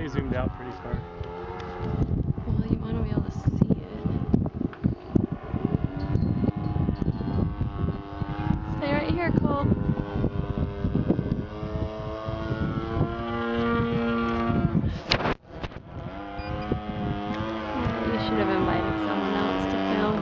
you zoomed out pretty far. Well, you want to be able to see it. Stay right here, Cole. Yeah, you should have invited someone else to film.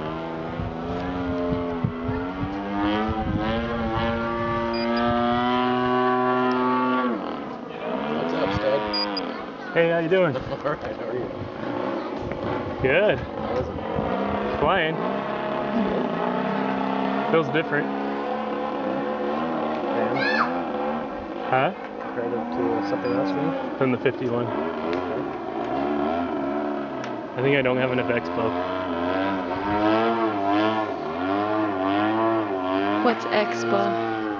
What's up, stud? Hey, how you doing? Alright, how are you? Good. How is it? Flying. Feels different. And? Huh? Comparative to something else for you? Than the 51. Okay. I think I don't have enough expo. What's expo?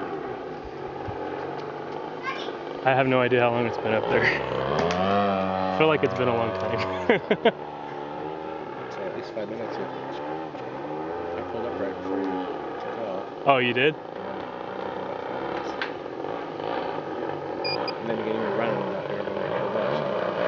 I have no idea how long it's been up there. I feel like it's been a long time. I'd say at least 5 minutes. I pulled up right before you took off. Oh, you did? And then you get even running out here when I get a bunch.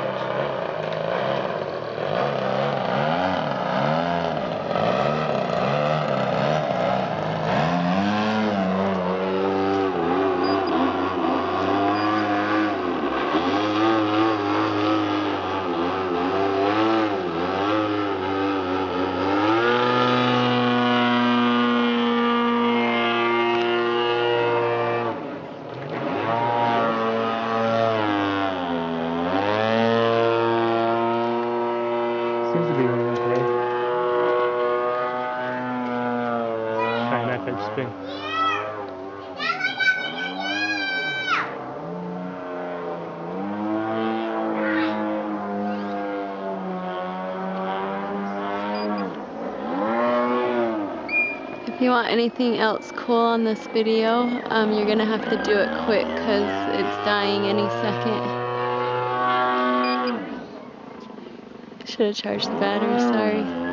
Seems to be going okay. Try knife edge spin. If you want anything else cool on this video, you're gonna have to do it quick because it's dying any second. Should have charged the battery, sorry.